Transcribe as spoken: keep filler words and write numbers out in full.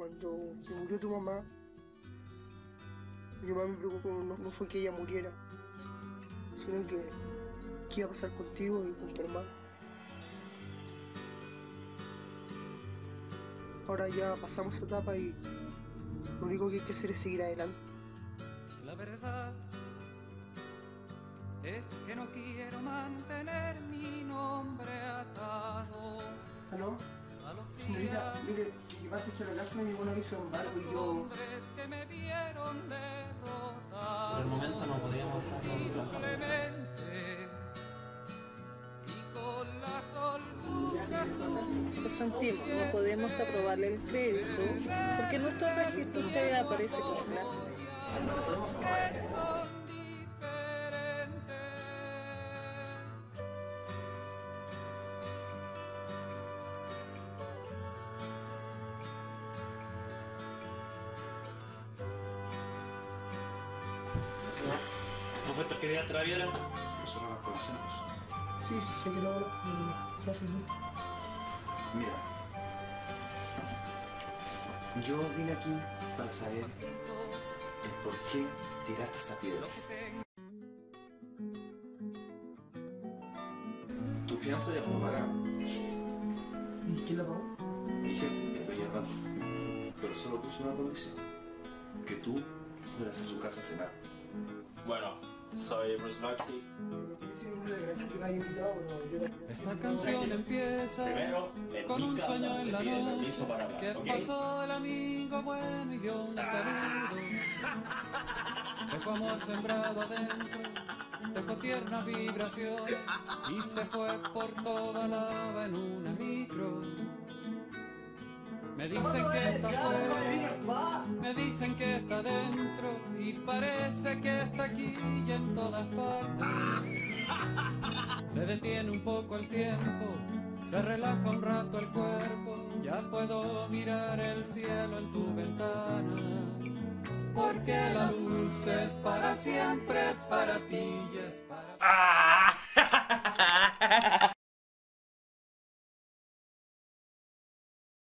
cuando se murió tu mamá, mi mamá me preocupó, no, no fue que ella muriera, sino que qué iba a pasar contigo y con tu hermano. Ahora ya pasamos esa etapa y lo único que hay que hacer es seguir adelante. La verdad es que no quiero mantener mi nombre atado. ¿Aló? A los Señorita, mire, que va a escuchar la casa, me llegó un aviso de embargo y yo... hombres que me vieron derrotar. Por el momento no podíamos simplemente y con la soltura Lo sentimos, no podemos aprobarle el crédito porque en nuestro registro usted aparece como clase que son diferentes. ¿No fue que día traviera? Nosotros nos conocemos. Sí, sí, sé que lo mm, se hace bien. Mira, yo vine aquí para saber el por qué tiraste esta piedra. Tu fianza ya fue pagada. ¿Y quién la pagó? Mi jefe, el dueño del banco. Pero solo puso una condición. Que tú fueras a su casa a cenar. Bueno, soy Bruce Maxi. Esta canción empieza Primero, con un sueño en la noche para hablar, que ¿okay? pasó el amigo bueno y dio un saludo. Dejó amor sembrado adentro, dejó tierna vibración y se fue por toda lava en una micro. Me dicen que está afuera, me dicen que está dentro y parece que está aquí y en todas partes. Se detiene un poco el tiempo, se relaja un rato el cuerpo, ya puedo mirar el cielo en tu ventana. Porque la luz es para siempre, es para ti y es para...